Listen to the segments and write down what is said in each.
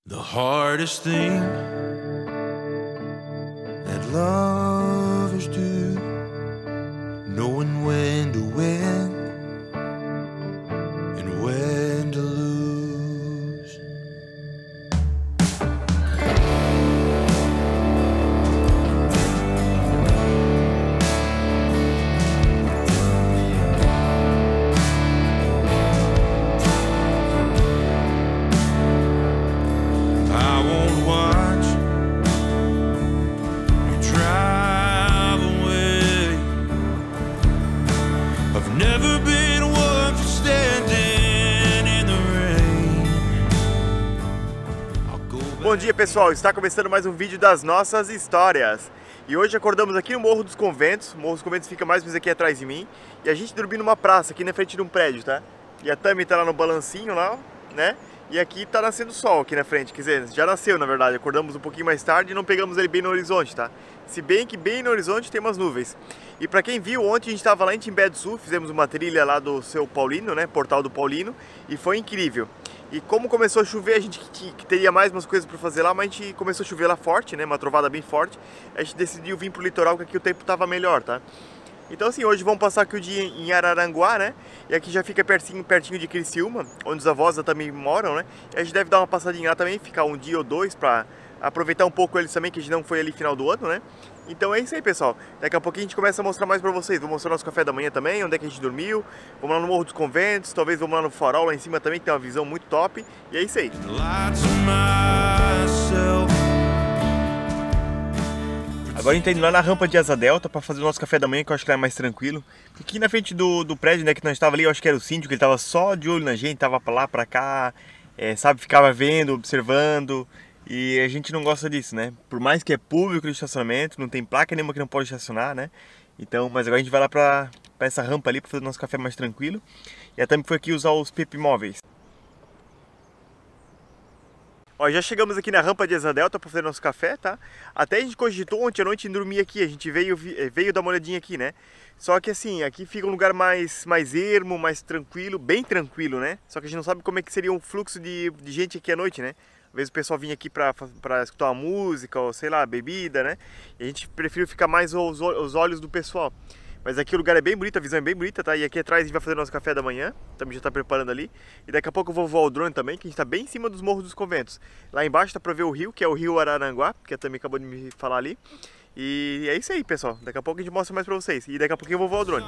The hardest thing that lovers do, knowing when to win and when to lose. I won't watch you drive away. I've never been one for standing in the rain. Bom dia, pessoal, está começando mais um vídeo das nossas histórias. E hoje acordamos aqui no Morro dos Conventos. O Morro dos Conventos fica mais ou menos aqui atrás de mim. E a gente dormiu numa praça aqui na frente de um prédio, tá? E a Tami tá lá no balancinho lá, né? E aqui tá nascendo sol aqui na frente, quer dizer, já nasceu na verdade. Acordamos um pouquinho mais tarde e não pegamos ele bem no horizonte, tá? Se bem que bem no horizonte tem umas nuvens. E pra quem viu, ontem a gente tava lá em Timbé do Sul, fizemos uma trilha lá do Seu Paulino, né? Portal do Paulino. E foi incrível. E como começou a chover, a gente que teria mais umas coisas pra fazer lá, mas a gente começou a chover lá forte, né? Uma trovada bem forte. A gente decidiu vir pro litoral, porque aqui o tempo tava melhor, tá? Então assim, hoje vamos passar aqui o dia em Araranguá, né? E aqui já fica pertinho de Criciúma, onde os avós também moram, né? E a gente deve dar uma passadinha lá também, ficar um dia ou dois pra aproveitar um pouco eles também, que a gente não foi ali final do ano, né? Então é isso aí, pessoal. Daqui a pouquinho a gente começa a mostrar mais pra vocês. Vou mostrar nosso café da manhã também, onde é que a gente dormiu. Vamos lá no Morro dos Conventos, talvez vamos lá no Farol, lá em cima também, que tem uma visão muito top. E é isso aí. Agora a gente tá indo lá na rampa de Asa Delta pra fazer o nosso café da manhã, que eu acho que lá é mais tranquilo. Aqui na frente do prédio, né, que nós estava ali, eu acho que era o síndico, ele tava só de olho na gente, tava pra lá, pra cá, sabe, ficava vendo, observando. E a gente não gosta disso, né? Por mais que é público de estacionamento, não tem placa nenhuma que não pode estacionar, né? Então, mas agora a gente vai lá pra essa rampa ali pra fazer o nosso café mais tranquilo. E a Tami foi aqui usar os Pepe Móveis. Ó, já chegamos aqui na rampa de Asa Delta para fazer nosso café, tá? Até a gente cogitou ontem à noite em dormir aqui, a gente veio dar uma olhadinha aqui, né? Só que assim, aqui fica um lugar mais ermo, mais tranquilo, bem tranquilo, né? Só que a gente não sabe como é que seria um fluxo de gente aqui à noite, né? Às vezes o pessoal vinha aqui para escutar uma música, ou sei lá, bebida, né? E a gente prefere ficar mais aos olhos do pessoal. Mas aqui o lugar é bem bonito, a visão é bem bonita, tá? E aqui atrás a gente vai fazer nosso café da manhã, também já tá preparando ali. E daqui a pouco eu vou voar o drone também, que a gente tá bem em cima dos Morros dos Conventos. Lá embaixo dá pra ver o rio, que é o rio Araranguá, que a Tami acabou de me falar ali. E é isso aí, pessoal. Daqui a pouco a gente mostra mais pra vocês. E daqui a pouquinho eu vou voar o drone.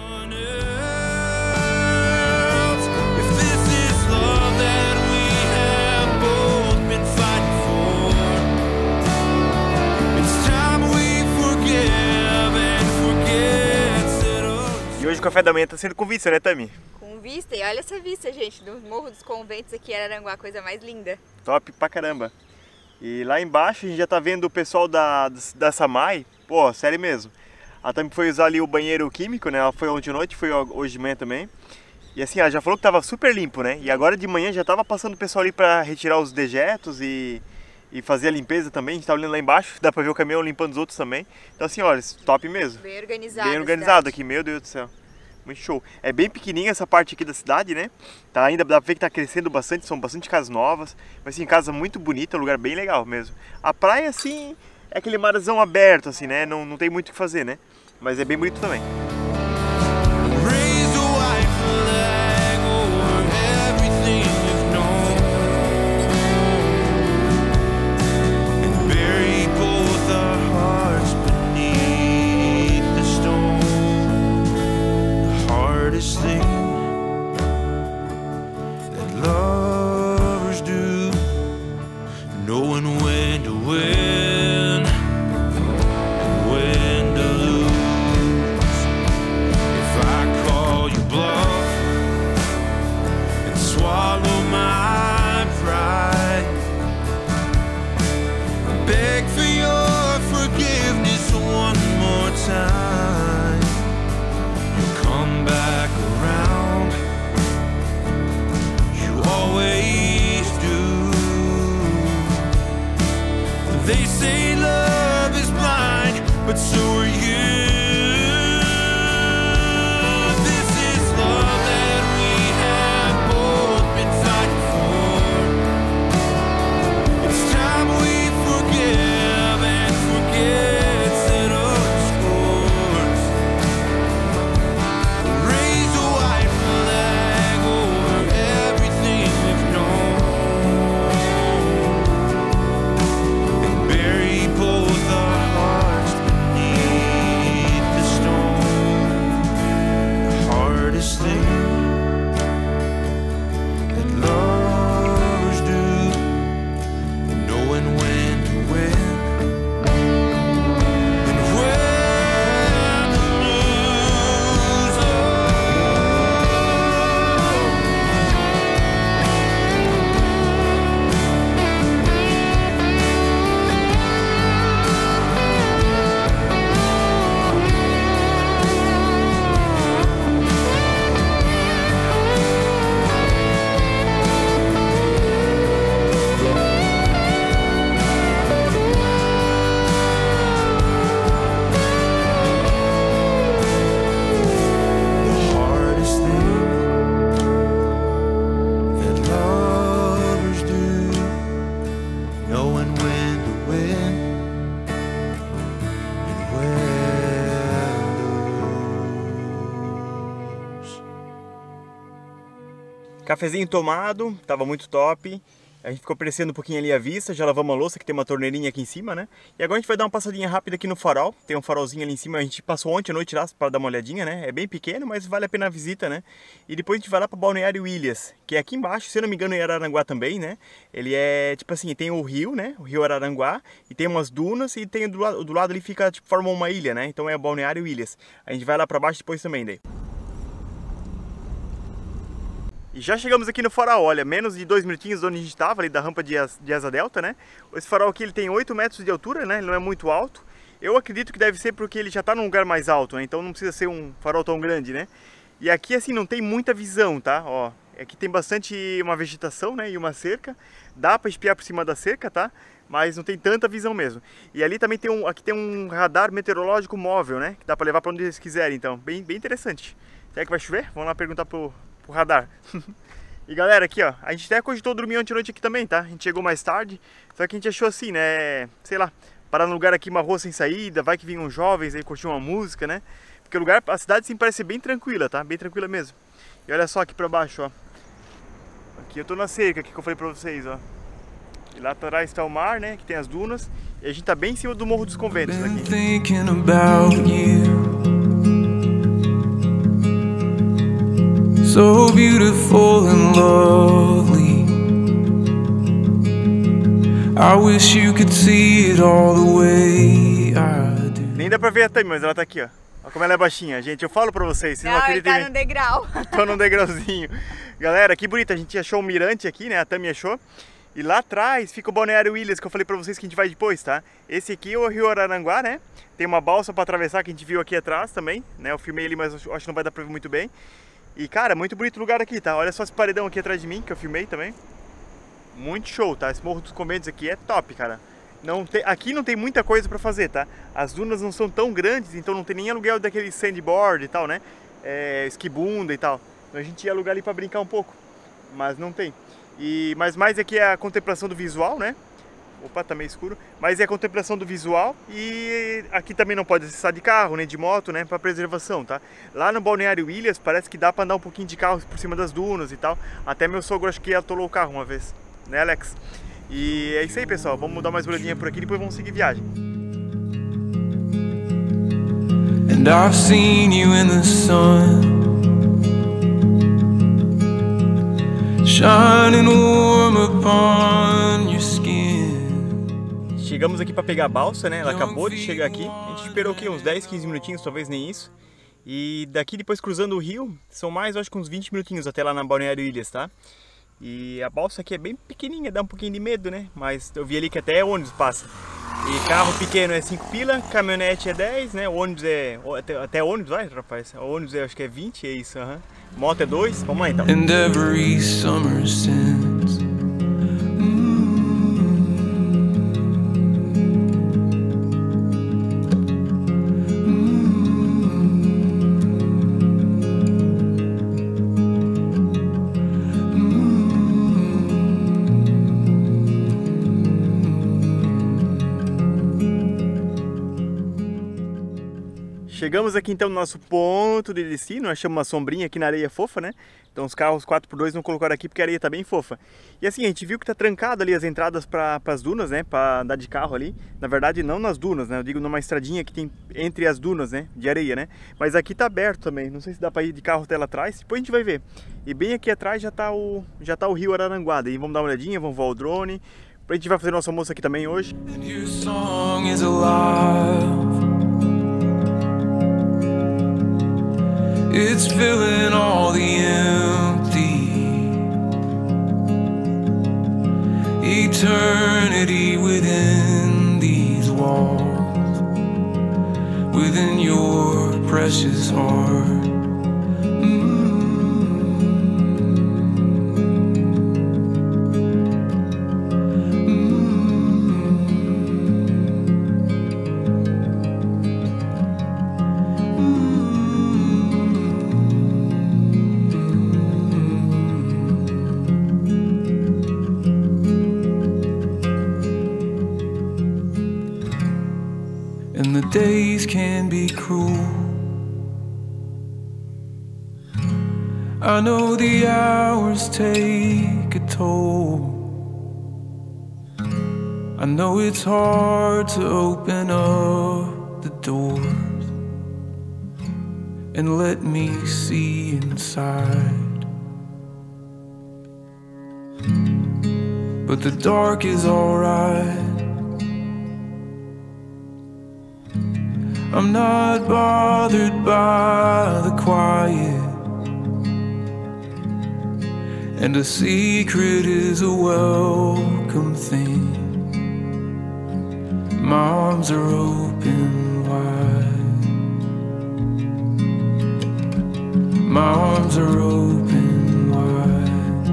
E hoje o café da manhã tá sendo com vista, né, Tami? Com vista, e olha essa vista, gente, do Morro dos Conventos aqui em Araranguá, coisa mais linda. Top pra caramba. E lá embaixo a gente já tá vendo o pessoal da Samai, pô, sério mesmo. A Tami foi usar ali o banheiro químico, né, ela foi ontem à noite, foi hoje de manhã também. E assim, ela já falou que tava super limpo, né, e agora de manhã já tava passando o pessoal ali pra retirar os dejetos e fazer a limpeza também. A gente tá olhando lá embaixo, dá pra ver o caminhão limpando os outros também. Então assim, olha, top mesmo. Bem organizado. Bem organizado aqui, meu Deus do céu. Muito show. É bem pequenininha essa parte aqui da cidade, né? Tá, ainda dá pra ver que tá crescendo bastante, são bastante casas novas. Mas assim, casa muito bonita, um lugar bem legal mesmo. A praia, assim, é aquele marzão aberto, assim, né? Não tem muito o que fazer, né? Mas é bem bonito também. Knowing when to win and when to lose. If I call you bluff and swallow my pride, beg for your forgiveness one more time, you come back around, you always do. They say love is blind, but so are you. This is love that we have both been fighting for. Cafezinho tomado, tava muito top. A gente ficou apreciando um pouquinho ali a vista, já lavamos a louça, que tem uma torneirinha aqui em cima, né? E agora a gente vai dar uma passadinha rápida aqui no farol. Tem um farolzinho ali em cima, a gente passou ontem à noite lá para dar uma olhadinha, né? É bem pequeno, mas vale a pena a visita, né? E depois a gente vai lá para Balneário Ilhas, que é aqui embaixo, se eu não me engano, em Araranguá também, né? Ele é, tipo assim, tem o rio, né? O rio Araranguá, e tem umas dunas, e tem do lado ali fica, tipo, forma uma ilha, né? Então é Balneário Ilhas. A gente vai lá para baixo depois também, daí. E já chegamos aqui no farol, olha, menos de 2 minutinhos de onde a gente estava, ali da rampa de Asa Delta, né? Esse farol aqui ele tem 8 metros de altura, né? Ele não é muito alto. Eu acredito que deve ser porque ele já está num lugar mais alto, né? Então não precisa ser um farol tão grande, né? E aqui assim não tem muita visão, tá? Ó, aqui tem bastante uma vegetação, né? E uma cerca. Dá para espiar por cima da cerca, tá? Mas não tem tanta visão mesmo. E ali também tem aqui tem um radar meteorológico móvel, né? Que dá para levar para onde eles quiserem, então. Bem interessante. Será que vai chover? Vamos lá perguntar pro radar. E galera, aqui ó, a gente até cogitou dormir ontem à noite aqui também, tá? A gente chegou mais tarde, só que a gente achou assim, né? Sei lá, parar num lugar aqui, uma rua sem saída, vai que vinham jovens aí curtir uma música, né? Porque o lugar, a cidade sim parece bem tranquila, tá? Bem tranquila mesmo. E olha só aqui pra baixo, ó. Aqui eu tô na cerca, aqui que eu falei pra vocês, ó. E lá atrás tá o mar, né? Que tem as dunas. E a gente tá bem em cima do Morro dos Conventos aqui. So beautiful and lovely. I wish you could see it all the way I do. Nem dá pra ver a Tami, mas ela tá aqui, ó. Olha como ela é baixinha, gente. Eu falo pra vocês, vocês não acreditam. Tá no degrau. Tô num degrauzinho. Galera, que bonito. A gente achou um mirante aqui, né? A Tami achou. E lá atrás fica o Balneário Ilhas, que eu falei pra vocês que a gente vai depois, tá? Esse aqui é o Rio Araranguá, né? Tem uma balsa pra atravessar que a gente viu aqui atrás também, né? Eu filmei ali, mas acho que não vai dar pra ver muito bem. E cara, muito bonito o lugar aqui, tá? Olha só esse paredão aqui atrás de mim, que eu filmei também. Muito show, tá? Esse Morro dos Conventos aqui é top, cara. Aqui não tem muita coisa pra fazer, tá? As dunas não são tão grandes, então não tem nem aluguel daquele sandboard e tal, né? Esquibunda e tal. Então a gente ia alugar ali pra brincar um pouco, mas não tem. Mas mais aqui é a contemplação do visual, né? Opa, tá meio escuro. Mas é a contemplação do visual e aqui também não pode acessar de carro, nem de moto, né? Para preservação, tá? Lá no Balneário Ilhas parece que dá para andar um pouquinho de carro por cima das dunas e tal. Até meu sogro acho que atolou o carro uma vez, né, Alex? E é isso aí, pessoal. Vamos dar mais uma olhadinha por aqui e depois vamos seguir viagem. And I've seen you in the sun, shining warm upon your skin. Chegamos aqui para pegar a balsa, né? Ela acabou de chegar aqui. A gente esperou aqui uns 10, 15 minutinhos, talvez nem isso. E daqui depois cruzando o rio, são mais, acho que uns 20 minutinhos até lá na Balneário Ilhas, tá? E a balsa aqui é bem pequenininha, dá um pouquinho de medo, né? Mas eu vi ali que até ônibus passa. E carro pequeno é 5 pila, caminhonete é 10, né? O ônibus é... Até ônibus vai, rapaz? O ônibus acho que é 20, é isso, aham. Moto é 2, vamos lá então. And every summer since. Chegamos aqui então no nosso ponto de destino, achamos uma sombrinha aqui na areia fofa, né? Então os carros 4x2 não colocaram aqui porque a areia tá bem fofa. E assim, a gente viu que tá trancado ali as entradas para as dunas, né? Para andar de carro ali. Na verdade não nas dunas, né? Eu digo numa estradinha que tem entre as dunas, né? De areia, né? Mas aqui tá aberto também, não sei se dá para ir de carro até lá atrás, depois a gente vai ver. E bem aqui atrás já tá o rio Araranguá, e vamos dar uma olhadinha, vamos voar o drone. A gente vai fazer nosso almoço aqui também hoje. It's filling all the empty eternity within these walls, within your precious heart. And the days can be cruel. I know the hours take a toll. I know it's hard to open up the doors and let me see inside. But the dark is alright. I'm not bothered by the quiet, and a secret is a welcome thing. My arms are open wide. My arms are open wide.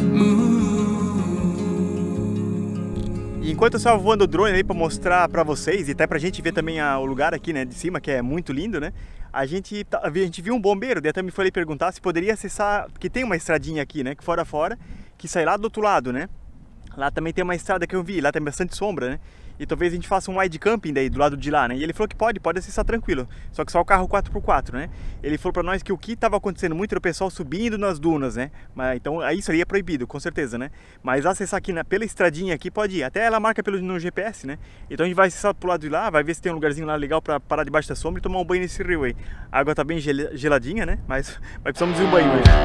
E enquanto eu estava voando o drone aí para mostrar para vocês e até pra gente ver também o lugar aqui, né, de cima, que é muito lindo, né? A gente viu um bombeiro, daí até me foi ali perguntar se poderia acessar, porque tem uma estradinha aqui, né, que fora, que sai lá do outro lado, né? Lá também tem uma estrada que eu vi, lá tem bastante sombra, né? E talvez a gente faça um wide camping daí do lado de lá, né? E ele falou que pode acessar tranquilo, só que só o carro 4x4, né? Ele falou pra nós que o que estava acontecendo muito era o pessoal subindo nas dunas, né? Mas, então isso aí é proibido, com certeza, né? Mas acessar aqui pela estradinha aqui pode ir, até ela marca no GPS, né? Então a gente vai acessar pro lado de lá, vai ver se tem um lugarzinho lá legal pra parar debaixo da sombra e tomar um banho nesse rio aí. A água tá bem geladinha, né? Mas precisamos de um banho hoje.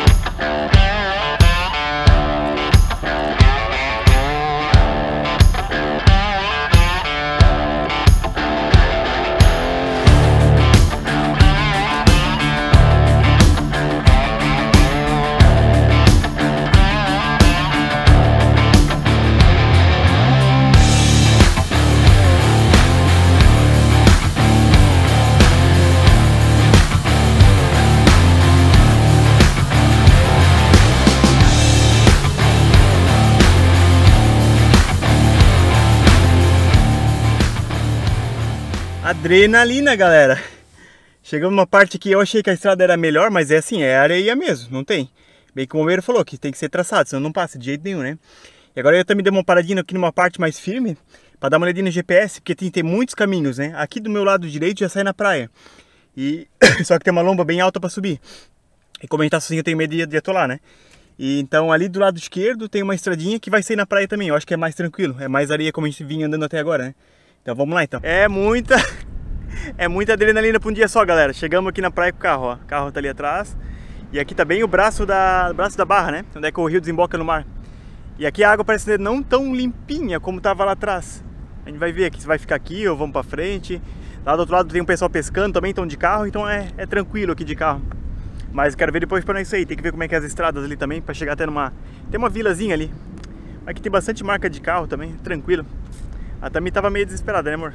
Adrenalina, galera. Chegamos numa parte que eu achei que a estrada era melhor, mas é assim, é areia mesmo, não tem. Bem que o bombeiro falou que tem que ser traçado, senão não passa de jeito nenhum, né? E agora eu também dei uma paradinha aqui numa parte mais firme, para dar uma olhadinha no GPS, porque tem muitos caminhos, né? Aqui do meu lado direito já sai na praia. E só que tem uma lomba bem alta para subir. E como a gente tá sozinho, eu tenho medo de atolar, né? E então ali do lado esquerdo tem uma estradinha que vai sair na praia também. Eu acho que é mais tranquilo, é mais areia como a gente vinha andando até agora, né? Então vamos lá então. É muita adrenalina para um dia só, galera. Chegamos aqui na praia com o carro, ó. O carro tá ali atrás. E aqui tá bem o braço da barra, né? Onde é que o rio desemboca no mar. E aqui a água parece não tão limpinha como tava lá atrás. A gente vai ver aqui se vai ficar aqui ou vamos para frente. Lá do outro lado tem um pessoal pescando também, estão de carro, então é tranquilo aqui de carro. Mas quero ver depois para nós sair. Tem que ver como é que é as estradas ali também, para chegar até tem uma vilazinha ali. Aqui tem bastante marca de carro também, tranquilo. A Tami tava meio desesperada, né, amor?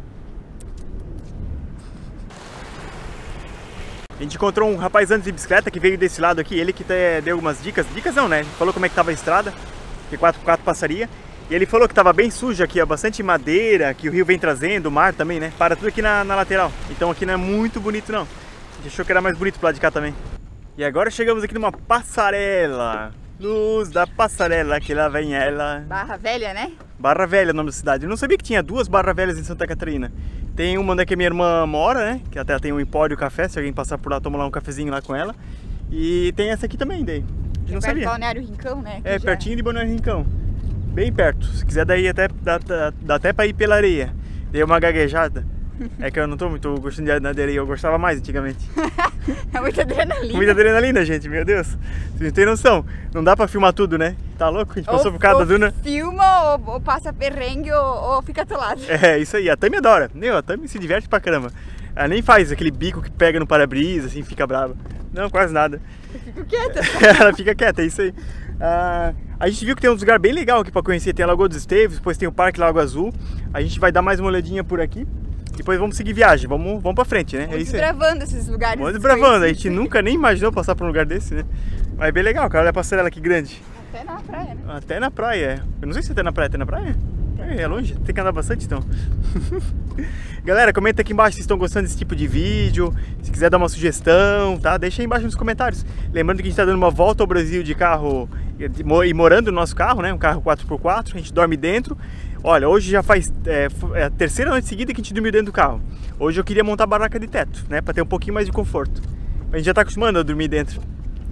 A gente encontrou um rapaz antes de bicicleta que veio desse lado aqui, ele que deu algumas dicas. Dicas não, né? Ele falou como é que tava a estrada, que 4x4 passaria. E ele falou que tava bem sujo aqui, ó, bastante madeira, que o rio vem trazendo, o mar também, né? Para tudo aqui na lateral. Então aqui não é muito bonito, não. A gente achou que era mais bonito pro lado de cá também. E agora chegamos aqui numa passarela. Luz da passarela, que lá vem ela. Barra Velha, né? Barra Velha é o nome da cidade. Eu não sabia que tinha duas Barra Velhas em Santa Catarina. Tem uma onde é que minha irmã mora, né? Que até tem um empório café, se alguém passar por lá, toma lá um cafezinho lá com ela. E tem essa aqui também, daí. A gente não sabia. Balneário Rincão, né? É, pertinho de Balneário Rincão. Bem perto. Se quiser daí dá até pra ir pela areia. Dei uma gaguejada. É que eu não tô muito gostando de areia, eu gostava mais antigamente. É muita adrenalina. Muita adrenalina, gente, meu Deus. Vocês não tem noção. Não dá pra filmar tudo, né? Tá louco? A gente passou por cada duna. Filma, ou passa perrengue, ou fica atolado. É, isso aí. A Tami adora. Meu, a Tami se diverte pra caramba. Ela nem faz aquele bico que pega no para-brisa, assim, fica brava. Não, quase nada. Eu fico quieta. Ela fica quieta, é isso aí. A gente viu que tem um lugar bem legal aqui pra conhecer. Tem a Lagoa dos Esteves, depois tem o Parque Lago Azul. A gente vai dar mais uma olhadinha por aqui. Depois vamos seguir viagem, vamos pra frente, né? Vamos é isso aí. desbravando esses lugares. Vamos desbravando, a gente nunca nem imaginou passar por um lugar desse, né? Mas é bem legal, cara, olha a passarela aqui grande. Até na praia, né? Até na praia, é. Eu não sei se até na praia, tem na praia? É longe, tem que andar bastante então. Galera, comenta aqui embaixo se estão gostando desse tipo de vídeo. Se quiser dar uma sugestão, tá? Deixa aí embaixo nos comentários. Lembrando que a gente tá dando uma volta ao Brasil de carro e morando no nosso carro, né? Um carro 4x4, a gente dorme dentro. Olha, hoje já faz a terceira noite seguida que a gente dormiu dentro do carro. Hoje eu queria montar barraca de teto, né? Pra ter um pouquinho mais de conforto. A gente já tá acostumando a dormir dentro.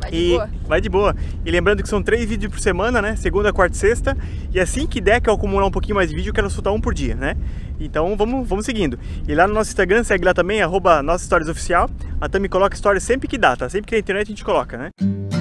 Vai de boa. Vai de boa. E lembrando que são 3 vídeos por semana, né? Segunda, quarta e sexta. E assim que der, que eu acumular um pouquinho mais de vídeo, eu quero soltar um por dia, né? Então vamos seguindo. E lá no nosso Instagram, segue lá também, @nossastoriesoficial. A Tami coloca histórias sempre que dá, tá? Sempre que tem internet a gente coloca, né?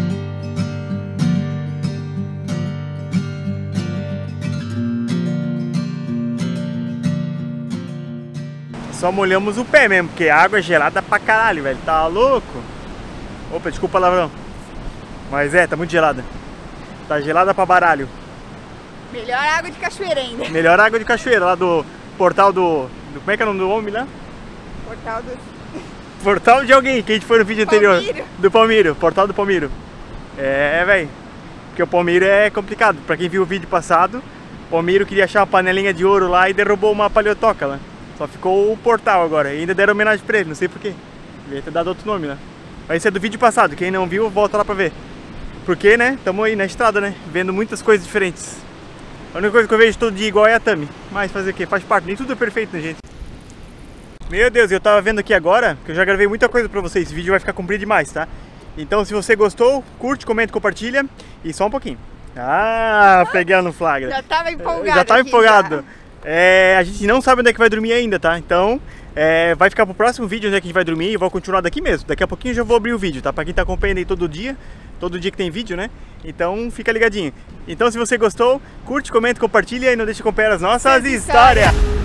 Só molhamos o pé mesmo, porque a água é gelada pra caralho, velho. Tá louco? Opa, desculpa o palavrão. Mas tá muito gelada. Tá gelada pra baralho. Melhor água de cachoeira ainda. Melhor água de cachoeira, lá do portal do como é que é o nome do homem lá? Portal do... Portal de alguém, que a gente foi no vídeo anterior. Palmiro. Do Palmiro, portal do Palmiro. Velho. Porque o Palmiro é complicado. Pra quem viu o vídeo passado, o Palmiro queria achar uma panelinha de ouro lá e derrubou uma palhotoca lá. Só ficou o portal agora. E ainda deram homenagem pra ele, não sei porquê. Devia ter dado outro nome lá. Mas esse é do vídeo passado. Quem não viu, volta lá pra ver. Porque, né, tamo aí na estrada, né? Vendo muitas coisas diferentes. A única coisa que eu vejo todo dia igual é a Tami. Mas fazer o quê? Faz parte. Nem tudo é perfeito, né, gente? Meu Deus, eu tava vendo aqui agora que eu já gravei muita coisa pra vocês. Esse vídeo vai ficar comprido demais, tá? Então, se você gostou, curte, comenta, compartilha. E só um pouquinho. Ah, peguei no flagra. Já tava empolgado. Já tava aqui, empolgado. já. A gente não sabe onde é que vai dormir ainda, tá? Então, vai ficar pro próximo vídeo onde é que a gente vai dormir. E vou continuar daqui mesmo. Daqui a pouquinho eu já vou abrir o vídeo, tá? Pra quem tá acompanhando aí todo dia que tem vídeo, né? Então, fica ligadinho. Então, se você gostou, curte, comenta, compartilha e não deixe de acompanhar as nossas histórias.